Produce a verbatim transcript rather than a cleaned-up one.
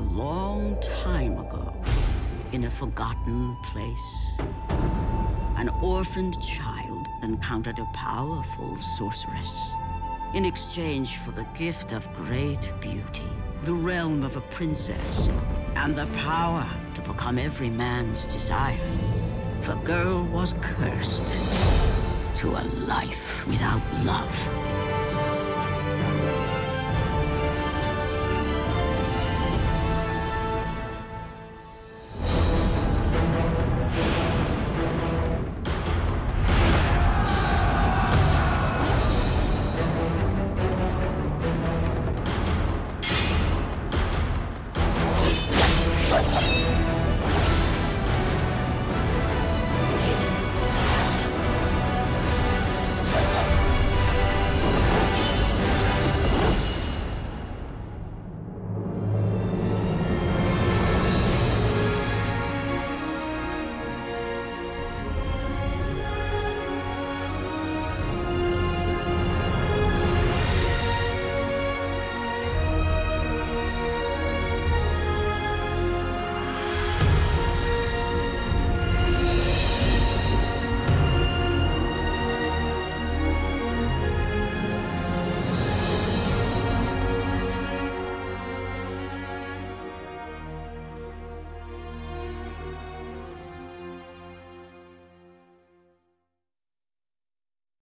long time ago, in a forgotten place, an orphaned child encountered a powerful sorceress. In exchange for the gift of great beauty, the realm of a princess, and the power to become every man's desire, the girl was cursed to a life without love.